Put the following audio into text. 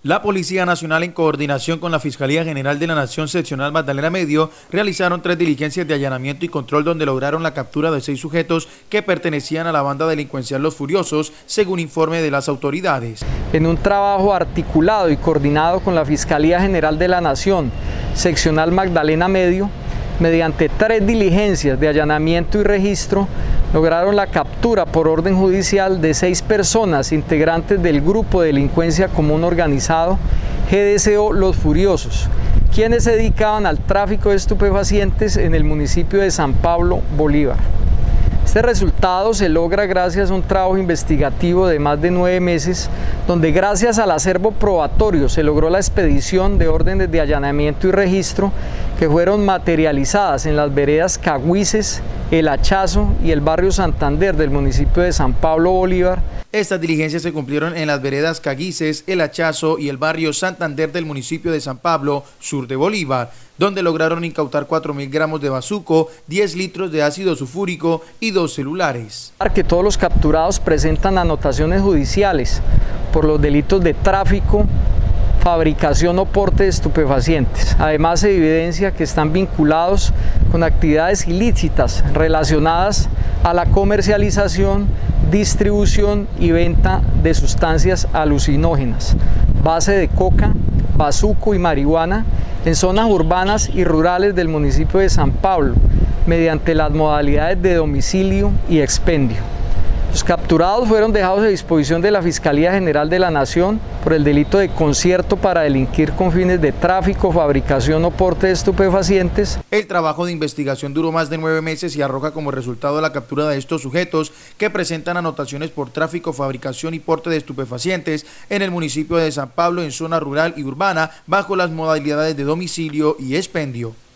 La Policía Nacional, en coordinación con la Fiscalía General de la Nación Seccional Magdalena Medio, realizaron 3 diligencias de allanamiento y control donde lograron la captura de 6 sujetos que pertenecían a la banda delincuencial Los Furiosos, según informe de las autoridades. En un trabajo articulado y coordinado con la Fiscalía General de la Nación Seccional Magdalena Medio, mediante 3 diligencias de allanamiento y registro, lograron la captura por orden judicial de 6 personas integrantes del Grupo de Delincuencia Común Organizado GDCO Los Furiosos, quienes se dedicaban al tráfico de estupefacientes en el municipio de San Pablo, Bolívar. Este resultado se logra gracias a un trabajo investigativo de más de 9 meses, donde gracias al acervo probatorio se logró la expedición de órdenes de allanamiento y registro que fueron materializadas en las veredas Cagüises, El Hachazo y el barrio Santander del municipio de San Pablo, Bolívar. Estas diligencias se cumplieron en las veredas Cagüises, El Hachazo y el barrio Santander del municipio de San Pablo, sur de Bolívar, donde lograron incautar 4.000 gramos de bazuco, 10 litros de ácido sulfúrico y 2 celulares. Que todos los capturados presentan anotaciones judiciales por los delitos de tráfico, fabricación o porte de estupefacientes. Además, se evidencia que están vinculados con actividades ilícitas relacionadas a la comercialización, distribución y venta de sustancias alucinógenas, base de coca, bazuco y marihuana en zonas urbanas y rurales del municipio de San Pablo, mediante las modalidades de domicilio y expendio. Los capturados fueron dejados a disposición de la Fiscalía General de la Nación por el delito de concierto para delinquir con fines de tráfico, fabricación o porte de estupefacientes. El trabajo de investigación duró más de 9 meses y arroja como resultado la captura de estos sujetos que presentan anotaciones por tráfico, fabricación y porte de estupefacientes en el municipio de San Pablo, en zona rural y urbana, bajo las modalidades de domicilio y expendio.